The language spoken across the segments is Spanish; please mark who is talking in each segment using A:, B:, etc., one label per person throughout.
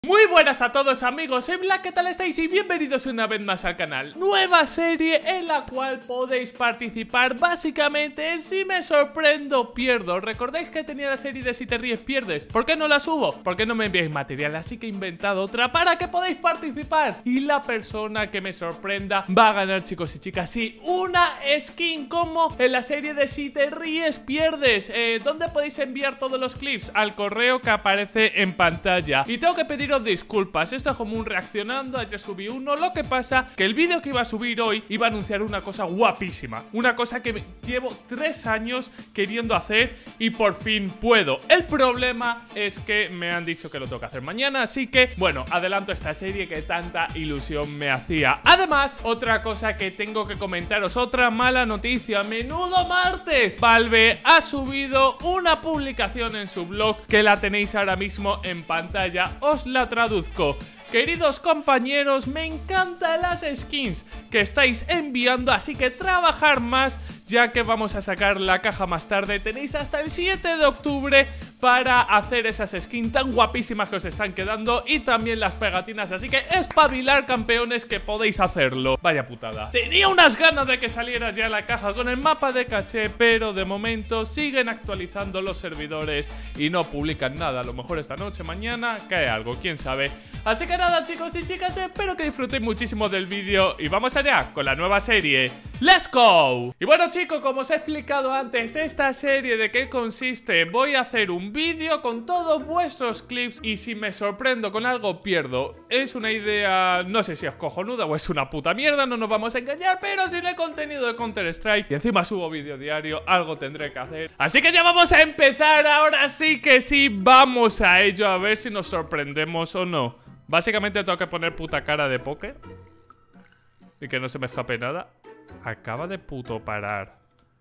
A: Muy buenas a todos amigos, soy Black, ¿qué tal estáis? Y bienvenidos una vez más al canal. Nueva serie en la cual podéis participar básicamente en Si me sorprendo, pierdo. ¿Recordáis que tenía la serie de Si te ríes, pierdes? ¿Por qué no la subo? ¿Por qué no me enviáis material? Así que he inventado otra para que podáis participar. Y la persona que me sorprenda va a ganar, chicos y chicas, sí, una skin como en la serie de Si te ríes, pierdes. ¿Dónde podéis enviar todos los clips? Al correo que aparece en pantalla. Y tengo que pedir disculpas, esto es como un reaccionando. Ayer subí uno, lo que pasa que el vídeo que iba a subir hoy iba a anunciar una cosa guapísima, una cosa que llevo 3 años queriendo hacer y por fin puedo. El problema es que me han dicho que lo tengo que hacer mañana, así que bueno, adelanto esta serie que tanta ilusión me hacía. Además, otra cosa que tengo que comentaros, otra mala noticia. Menudo martes, Valve ha subido una publicación en su blog que la tenéis ahora mismo en pantalla. Os la traduzco. Queridos compañeros, me encantan las skins que estáis enviando, así que trabajar más, ya que vamos a sacar la caja más tarde. Tenéis hasta el 7 de octubre para hacer esas skins tan guapísimas que os están quedando y también las pegatinas, así que espabilar, campeones, que podéis hacerlo. Vaya putada. Tenía unas ganas de que saliera ya la caja con el mapa de caché, pero de momento siguen actualizando los servidores y no publican nada. A lo mejor esta noche, mañana, cae algo, quién sabe. Así que nada, chicos y chicas, espero que disfrutéis muchísimo del vídeo y vamos allá con la nueva serie. ¡Let's go! Y bueno, chicos, como os he explicado antes, esta serie de qué consiste, voy a hacer un vídeo con todos vuestros clips y si me sorprendo con algo, pierdo. Es una idea, no sé si es cojonuda o es una puta mierda, no nos vamos a engañar, pero si no hay contenido de Counter-Strike y encima subo vídeo diario, algo tendré que hacer. Así que ya vamos a empezar, ahora sí que sí, vamos a ello, a ver si nos sorprendemos o no. Básicamente tengo que poner puta cara de póker y que no se me escape nada. Acaba de puto parar.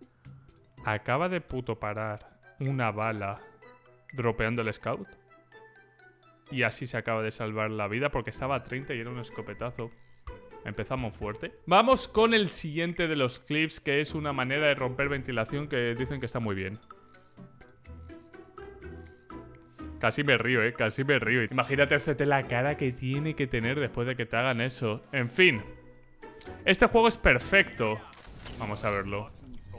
A: Acaba de puto parar una bala dropeando el scout. Y así se acaba de salvar la vida porque estaba a 30 y era un escopetazo. Empezamos fuerte. Vamos con el siguiente de los clips, que es una manera de romper ventilación que dicen que está muy bien. Casi me río, casi me río. Imagínate hacerte la cara que tiene que tener después de que te hagan eso. En fin. Este juego es perfecto. Vamos a verlo.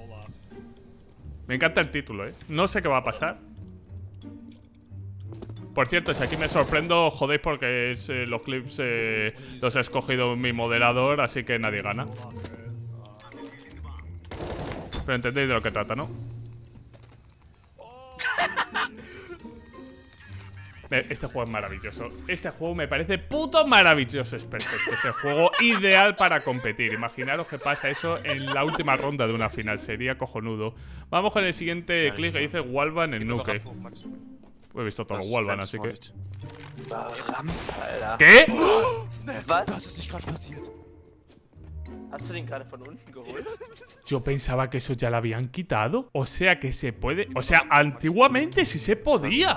A: Me encanta el título, No sé qué va a pasar. Por cierto, si aquí me sorprendo, jodéis porque los clips los ha escogido mi moderador, así que nadie gana. Pero entendéis de lo que trata, ¿no? Este juego es maravilloso. Este juego me parece puto maravilloso. Es perfecto. Es el juego ideal para competir. Imaginaros que pasa eso en la última ronda de una final. Sería cojonudo. Vamos con el siguiente clip que dice Walvan en Nuke. He visto todo Walvan, así que... ¿Qué? Yo pensaba que eso ya lo habían quitado. O sea que se puede... O sea, antiguamente sí se podía.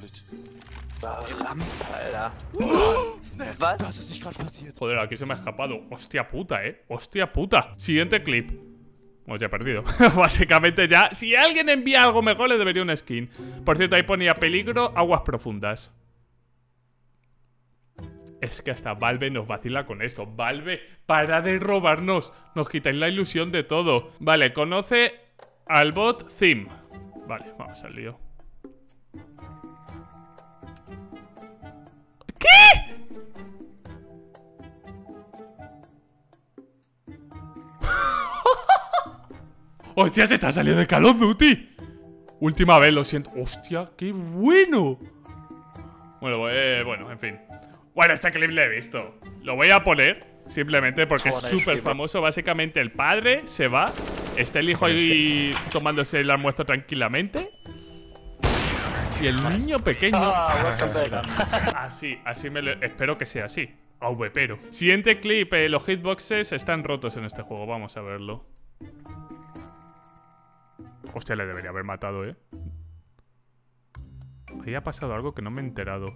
A: Joder, aquí se me ha escapado. Hostia puta, hostia puta. Siguiente clip. Pues ya he perdido. Básicamente ya. Si alguien envía algo mejor, le debería una skin. Por cierto, ahí ponía peligro, aguas profundas. Es que hasta Valve nos vacila con esto. Valve, para de robarnos. Nos quitáis la ilusión de todo. Vale, conoce al bot Theme. Vale, vamos al lío. ¿Qué? ¡Hostia, se está saliendo de Call of Duty! Última vez, lo siento. ¡Hostia, qué bueno! Bueno, en fin. Bueno, este clip lo he visto. Lo voy a poner simplemente porque es súper famoso. Básicamente el padre se va. Está el hijo ahí tomándose el almuerzo tranquilamente. Y el niño pequeño. Así espero que sea así. Pero. Siguiente clip, los hitboxes están rotos en este juego. Vamos a verlo. Hostia, le debería haber matado, Ahí ha pasado algo que no me he enterado.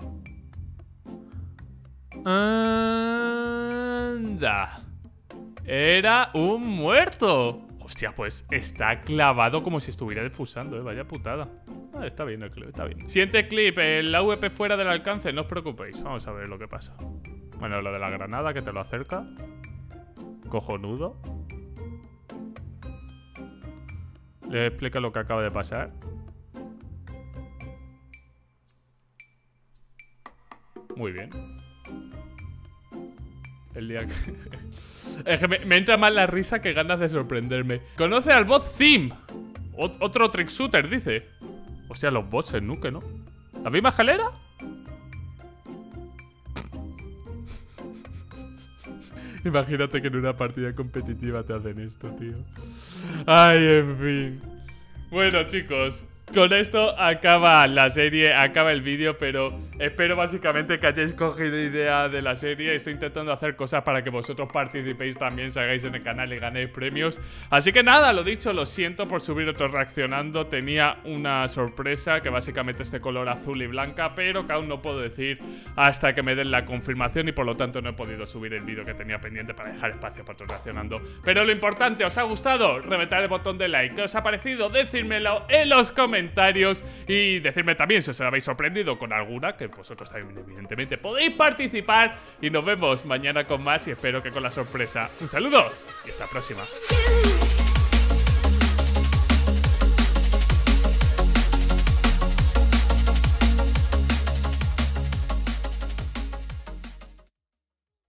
A: Anda. Era un muerto. Hostia, pues está clavado como si estuviera defusando, vaya putada. Está bien el clip, está bien. Siguiente clip, el AWP fuera del alcance, no os preocupéis. Vamos a ver lo que pasa. Bueno, lo de la granada que te lo acerca. Cojonudo. Le explica lo que acaba de pasar. Muy bien. El día que... Es que me entra más la risa que ganas de sorprenderme. Conoce al bot Zim. Otro trick shooter, dice. Hostia, los bots en Nuke, ¿no? ¿La misma escalera? Imagínate que en una partida competitiva te hacen esto, tío. Ay, en fin. Bueno, chicos, con esto acaba la serie, acaba el vídeo, pero espero básicamente que hayáis cogido idea de la serie. Estoy intentando hacer cosas para que vosotros participéis también, salgáis en el canal y ganéis premios. Así que nada, lo dicho, lo siento por subir otro reaccionando. Tenía una sorpresa, que básicamente es de color azul y blanca, pero que aún no puedo decir hasta que me den la confirmación y por lo tanto no he podido subir el vídeo que tenía pendiente para dejar espacio para otro reaccionando. Pero lo importante, ¿os ha gustado? Reventad el botón de like. ¿Qué os ha parecido? Decídmelo en los comentarios y decirme también si os habéis sorprendido con alguna, que vosotros también evidentemente podéis participar. Y nos vemos mañana con más y espero que con la sorpresa. Un saludo y hasta la próxima.